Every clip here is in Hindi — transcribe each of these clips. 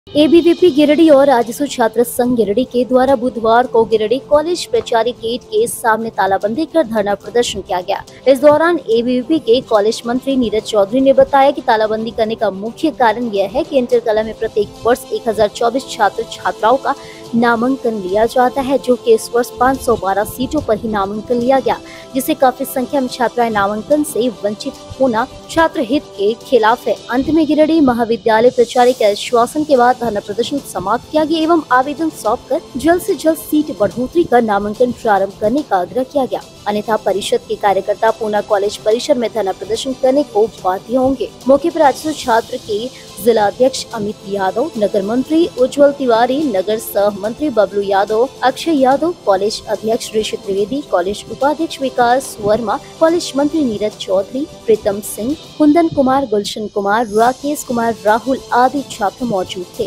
एबीवीपी गिरिडीह और राजस्व छात्र संघ गिरिडीह के द्वारा बुधवार को गिरिडीह कॉलेज प्राचार्य गेट के सामने तालाबंदी कर धरना प्रदर्शन किया गया। इस दौरान एबीवीपी के कॉलेज मंत्री नीरज चौधरी ने बताया कि तालाबंदी करने का मुख्य कारण यह है कि इंटर कला में प्रत्येक वर्ष 1024 छात्र छात्राओं का नामांकन लिया जाता है, जो कि इस वर्ष 512 सीटों पर ही नामांकन लिया गया, जिससे काफी संख्या में छात्राएं नामांकन से वंचित होना छात्र हित के खिलाफ है। अंत में गिरिडीह महाविद्यालय प्राचार्य के आश्वासन के बाद धरना प्रदर्शन समाप्त किया गया एवं आवेदन सौंपकर जल्द से जल्द सीट बढ़ोतरी कर नामांकन प्रारंभ करने का आग्रह किया गया, अन्यथा परिषद के कार्यकर्ता पूना कॉलेज परिसर में धरना प्रदर्शन करने को बाध्य होंगे। मौके पर राजस्व छात्र के जिला अध्यक्ष अमित यादव, नगर मंत्री उज्जवल तिवारी, नगर सह मंत्री बबलू यादव, अक्षय यादव, कॉलेज अध्यक्ष ऋषि त्रिवेदी, कॉलेज उपाध्यक्ष विकास वर्मा, कॉलेज मंत्री नीरज चौधरी, प्रीतम सिंह, कुंदन कुमार, गुलशन कुमार, राकेश कुमार, राहुल आदि छात्र मौजूद थे।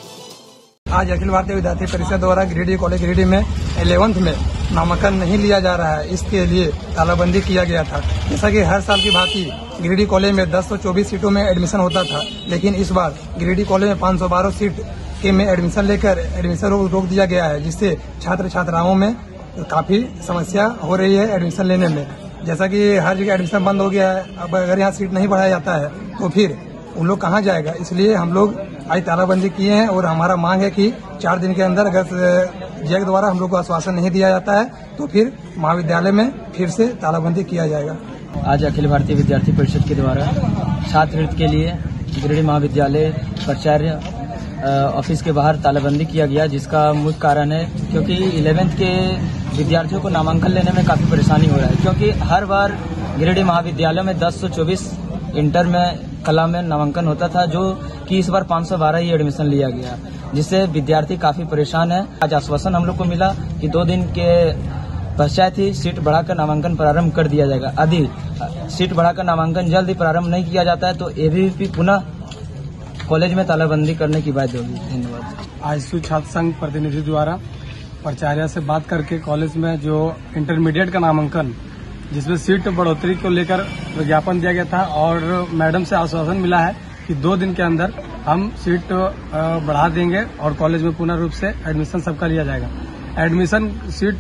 आज अखिल भारतीय विद्यार्थी परिषद द्वारा गिरिडीह कॉलेज गिरिडीह में 11th में नामांकन नहीं लिया जा रहा है, इसके लिए तालाबंदी किया गया था। जैसा कि हर साल की भांति गिरिडीह कॉलेज में 1024 सीटों में एडमिशन होता था, लेकिन इस बार गिरिडीह कॉलेज में 512 सीट के में एडमिशन लेकर एडमिशन रोक दिया गया है, जिससे छात्र छात्राओं में काफी समस्या हो रही है एडमिशन लेने में। जैसा कि हर जगह एडमिशन बंद हो गया है, अब अगर यहाँ सीट नहीं बढ़ाया जाता है तो फिर उन लोग कहाँ जाएगा, इसलिए हम लोग आज तालाबंदी किए हैं। और हमारा मांग है कि 4 दिन के अंदर अगर जैक द्वारा हम लोग को आश्वासन नहीं दिया जाता है तो फिर महाविद्यालय में फिर से तालाबंदी किया जाएगा। आज अखिल भारतीय विद्यार्थी परिषद के द्वारा छात्र हित के लिए गिरिडीह महाविद्यालय प्राचार्य ऑफिस के बाहर तालाबंदी किया गया, जिसका मुख्य कारण है क्योंकि 11th के विद्यार्थियों को नामांकन लेने में काफी परेशानी हो रहा है, क्योंकि हर बार गिरिडीह महाविद्यालय में 1024 इंटर में कला में नामांकन होता था, जो कि इस बार 512 ही एडमिशन लिया गया, जिससे विद्यार्थी काफी परेशान है। आज आश्वासन हम लोग को मिला कि 2 दिन के पश्चात ही सीट बढ़ाकर नामांकन प्रारंभ कर दिया जाएगा। यदि सीट बढ़ाकर नामांकन जल्द ही प्रारंभ नहीं किया जाता है तो एबीवीपी पुनः कॉलेज में तालाबंदी करने की बात होगी। धन्यवाद। आज छात्र संघ प्रतिनिधि द्वारा प्राचार्य से बात करके कॉलेज में जो इंटरमीडिएट का नामांकन जिसमें सीट बढ़ोतरी को लेकर विज्ञापन दिया गया था और मैडम से आश्वासन मिला है कि 2 दिन के अंदर हम सीट बढ़ा देंगे और कॉलेज में पूर्ण रूप से एडमिशन सबका लिया जाएगा। एडमिशन सीट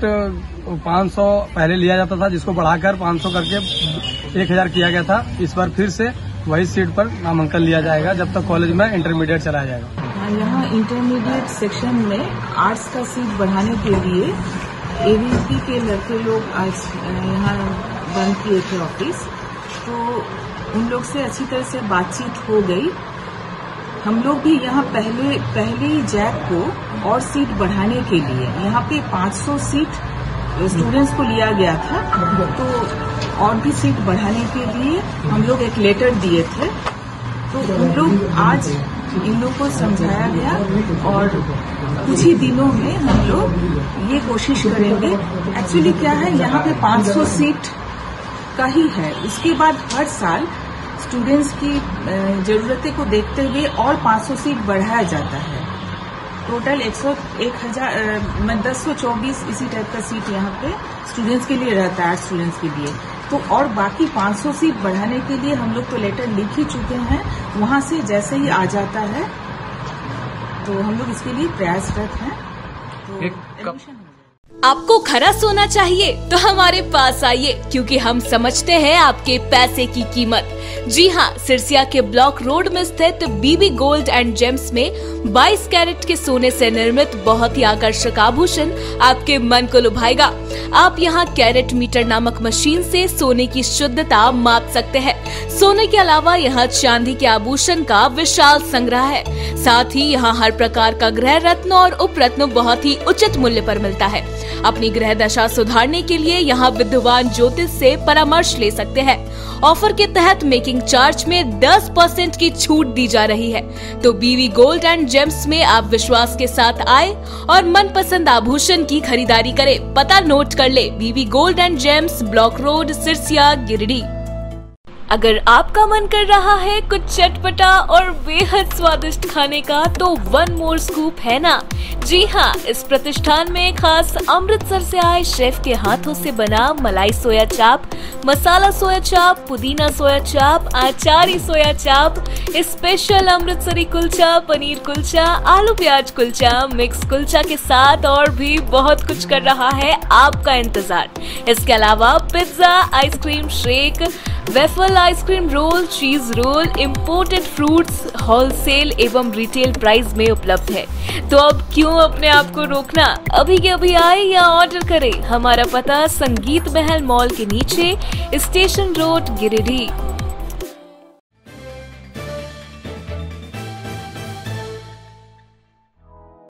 500 पहले लिया जाता था, जिसको बढ़ाकर 500 करके 1000 किया गया था। इस बार फिर से वही सीट पर नामांकन लिया जाएगा जब तक कॉलेज में इंटरमीडिएट चलाया जाएगा। यहाँ इंटरमीडिएट सेक्शन में आर्ट्स का सीट बढ़ाने के लिए एबीवीपी के लड़के लोग आज यहाँ बंद किए थे ऑफिस, तो उन लोग से अच्छी तरह से बातचीत हो गई। हम लोग भी यहाँ पहले ही जैक को और सीट बढ़ाने के लिए यहाँ पे 500 सीट स्टूडेंट्स को लिया गया था, तो और भी सीट बढ़ाने के लिए हम लोग एक लेटर दिए थे। तो उन लोग आज इन लोग को समझाया गया और कुछ ही दिनों में हम लोग ये कोशिश करेंगे। एक्चुअली क्या है, यहाँ पे 500 सीट का ही है, उसके बाद हर साल स्टूडेंट्स की जरूरतें को देखते हुए और 500 सीट बढ़ाया जाता है। टोटल 1024 इसी टाइप का सीट यहाँ पे स्टूडेंट्स के लिए रहता है, आर्ट्स स्टूडेंट्स के लिए। तो और बाकी 500 सीट बढ़ाने के लिए हम लोग तो लेटर लिख ही चुके हैं, वहां से जैसे ही आ जाता है तो हम लोग इसके लिए प्रयासरत हैं। तो आपको खरा सोना चाहिए तो हमारे पास आइए, क्योंकि हम समझते हैं आपके पैसे की कीमत। जी हाँ, सिरसिया के ब्लॉक रोड में स्थित बीबी गोल्ड एंड जेम्स में 22 कैरेट के सोने से निर्मित बहुत ही आकर्षक आभूषण आपके मन को लुभाएगा। आप यहाँ कैरेट मीटर नामक मशीन से सोने की शुद्धता माप सकते हैं। सोने के अलावा यहाँ चांदी के आभूषण का विशाल संग्रह है। साथ ही यहाँ हर प्रकार का गृह रत्न और उपरत्न बहुत ही उचित मूल्य पर मिलता है। अपनी ग्रह दशा सुधारने के लिए यहाँ विद्वान ज्योतिष से परामर्श ले सकते हैं। ऑफर के तहत मेकिंग चार्ज में 10% की छूट दी जा रही है। तो बीवी गोल्ड एंड जेम्स में आप विश्वास के साथ आए और मनपसंद आभूषण की खरीदारी करें। पता नोट कर ले, BV gold and gems, block road, Sirsia, Giridih. अगर आपका मन कर रहा है कुछ चटपटा और बेहद स्वादिष्ट खाने का तो वन मोर स्कूप है ना। जी हाँ, इस प्रतिष्ठान में खास अमृतसर से आए शेफ के हाथों से बना मलाई सोया चाप, मसाला सोया चाप, पुदीना सोया चाप, आचारी सोया चाप, स्पेशल अमृतसरी कुलचा, पनीर कुलचा, आलू प्याज कुलचा, मिक्स कुलचा के साथ और भी बहुत कुछ कर रहा है आपका इंतजार। इसके अलावा pizza, ice cream shake, waffle ice cream roll, cheese roll, imported fruits wholesale एवं रिटेल प्राइस में उपलब्ध है। तो अब क्यों अपने आप को रोकना, अभी के अभी आए या ऑर्डर करें। हमारा पता संगीत महल मॉल के नीचे, स्टेशन रोड, गिरिडीह।